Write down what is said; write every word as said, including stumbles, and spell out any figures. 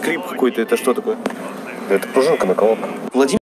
скрип какой-то, это что такое? Это пружинка на колодку. Владимир